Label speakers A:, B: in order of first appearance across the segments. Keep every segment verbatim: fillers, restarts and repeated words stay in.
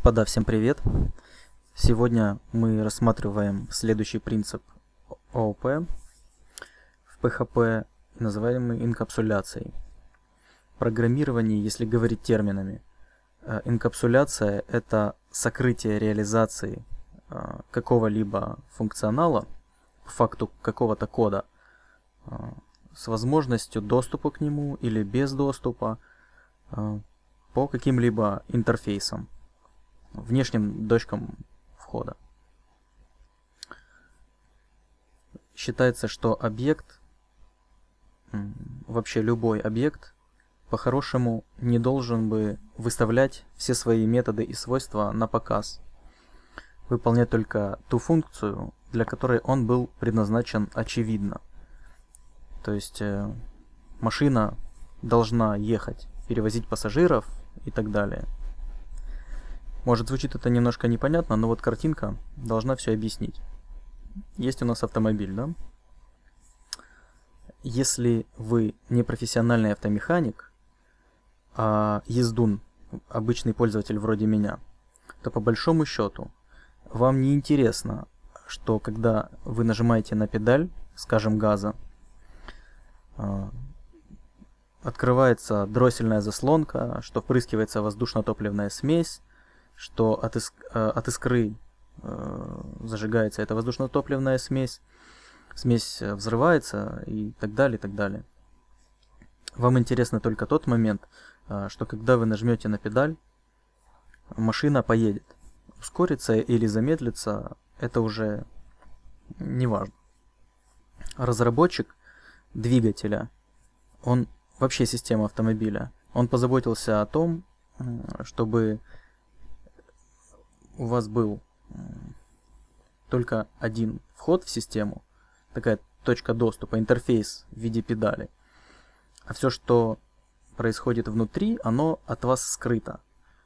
A: Господа, всем привет! Сегодня мы рассматриваем следующий принцип ООП в пэ хэ пэ, называемый инкапсуляцией. Программирование, если говорить терминами, инкапсуляция — это сокрытие реализации какого-либо функционала, по факту какого-то кода, с возможностью доступа к нему или без доступа по каким-либо интерфейсам, внешним точкам входа. Считается, что объект, вообще любой объект, по-хорошему не должен бы выставлять все свои методы и свойства на показ, выполнять только ту функцию, для которой он был предназначен очевидно. То есть э, машина должна ехать, перевозить пассажиров и так далее. Может, звучит это немножко непонятно, но вот картинка должна все объяснить. Есть у нас автомобиль, да? Если вы не профессиональный автомеханик, а ездун, обычный пользователь вроде меня, то по большому счету вам не интересно, что когда вы нажимаете на педаль, скажем, газа, открывается дроссельная заслонка, что впрыскивается воздушно-топливная смесь, что от, иск, от искры э, зажигается эта воздушно-топливная смесь, смесь взрывается и так далее, и так далее. Вам интересно только тот момент, э, что когда вы нажмете на педаль, машина поедет. Ускорится или замедлится, это уже не важно. Разработчик двигателя, он вообще система автомобиля, он позаботился о том, чтобы у вас был только один вход в систему, такая точка доступа, интерфейс в виде педали. А все, что происходит внутри, оно от вас скрыто.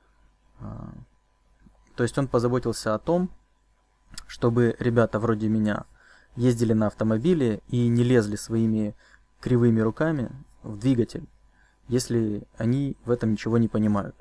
A: То есть он позаботился о том, чтобы ребята вроде меня ездили на автомобиле и не лезли своими кривыми руками в двигатель, если они в этом ничего не понимают.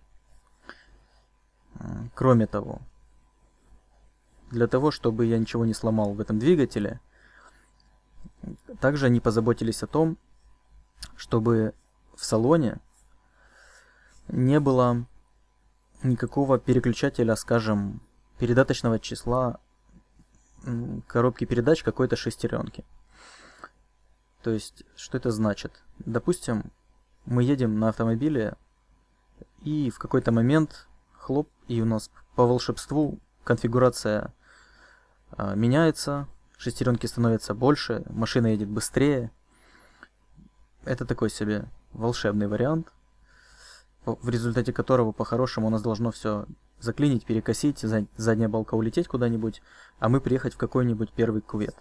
A: Кроме того, для того, чтобы я ничего не сломал в этом двигателе, также они позаботились о том, чтобы в салоне не было никакого переключателя, скажем, передаточного числа коробки передач какой-то шестеренки. То есть, что это значит? Допустим, мы едем на автомобиле, и в какой-то момент, хлоп, и у нас по волшебству конфигурация а, меняется, шестеренки становятся больше, машина едет быстрее. Это такой себе волшебный вариант, в результате которого, по-хорошему, у нас должно все заклинить, перекосить, задняя балка улететь куда-нибудь, а мы приехать в какой-нибудь первый кювет.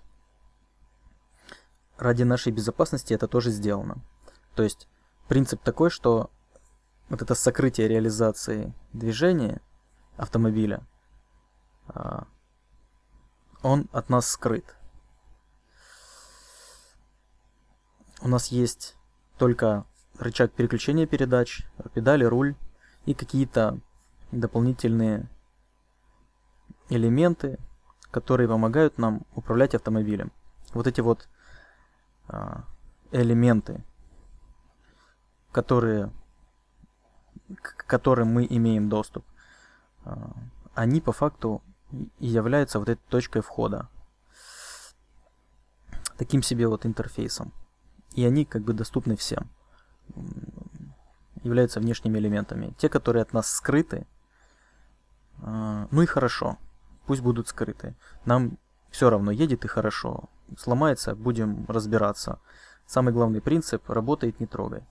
A: Ради нашей безопасности это тоже сделано. То есть принцип такой, что вот это сокрытие реализации движения автомобиля, он от нас скрыт. У нас есть только рычаг переключения передач, педали, руль и какие-то дополнительные элементы, которые помогают нам управлять автомобилем. Вот эти вот элементы, которые, к которым мы имеем доступ, они по факту и являются вот этой точкой входа, таким себе вот интерфейсом. И они как бы доступны всем, являются внешними элементами. Те, которые от нас скрыты, ну и хорошо, пусть будут скрыты. Нам все равно, едет и хорошо. Сломается, будем разбираться. Самый главный принцип — работает, не трогай.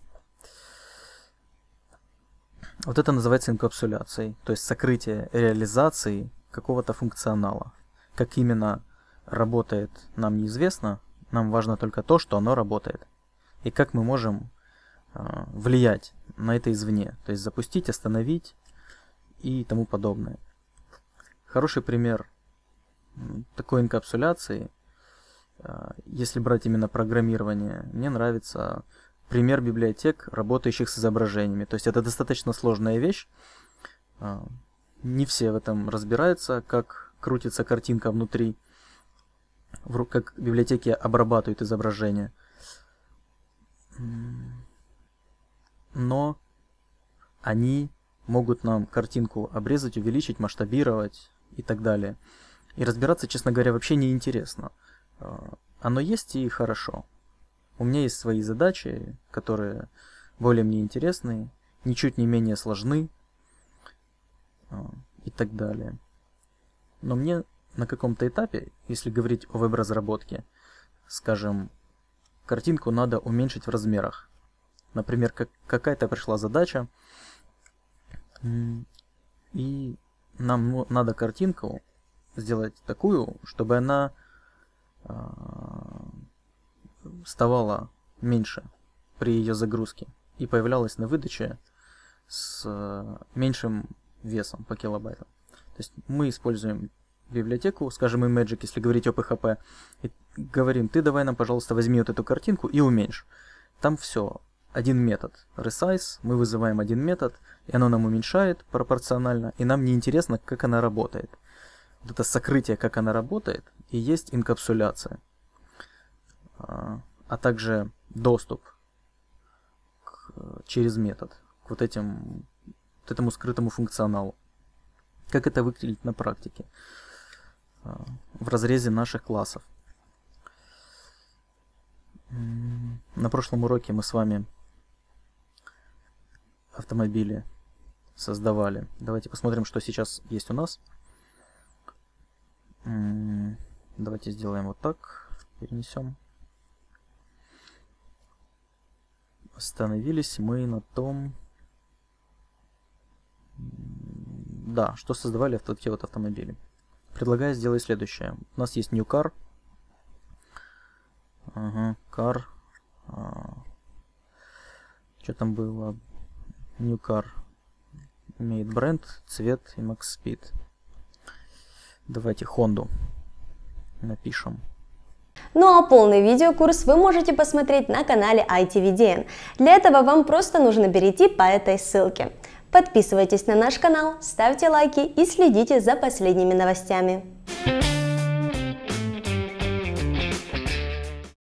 A: Вот это называется инкапсуляцией, то есть сокрытие реализации какого-то функционала. Как именно работает, нам неизвестно, нам важно только то, что оно работает. И как мы можем э, влиять на это извне, то есть запустить, остановить и тому подобное. Хороший пример такой инкапсуляции, если брать именно программирование, мне нравится пример библиотек, работающих с изображениями. То есть это достаточно сложная вещь, не все в этом разбираются, как крутится картинка внутри, как библиотеки обрабатывают изображение. Но они могут нам картинку обрезать, увеличить, масштабировать и так далее. И разбираться, честно говоря, вообще не интересно. Оно есть и хорошо. У меня есть свои задачи, которые более мне интересны, ничуть не менее сложны и так далее. Но мне на каком-то этапе, если говорить о веб-разработке, скажем, картинку надо уменьшить в размерах. Например, как, какая-то пришла задача, и нам ну, надо картинку сделать такую, чтобы она э, ставала меньше при ее загрузке и появлялась на выдаче с э, меньшим весом по килобайтам. То есть мы используем библиотеку, скажем, ImageIC, если говорить о пи эйч пи, и говорим, ты давай нам, пожалуйста, возьми вот эту картинку и уменьшь. Там все. Один метод resize, мы вызываем один метод, и оно нам уменьшает пропорционально, и нам не интересно, как она работает. Вот это сокрытие, как она работает, и есть инкапсуляция. А, а также доступ к, через метод к вот, этим, вот этому скрытому функционалу. Как это выглядит на практике а, в разрезе наших классов. На прошлом уроке мы с вами автомобили создавали. Давайте посмотрим, что сейчас есть у нас. Давайте сделаем вот так. Перенесем. Остановились мы на том... Да, что создавали вот такие вот автомобили. Предлагаю сделать следующее. У нас есть new car. Ага, car. А, что там было? New car. Имеет бренд, цвет и max speed. Давайте Honda напишем.
B: Ну а полный видеокурс вы можете посмотреть на канале ай ти ви ди эн. Для этого вам просто нужно перейти по этой ссылке. Подписывайтесь на наш канал, ставьте лайки и следите за последними новостями.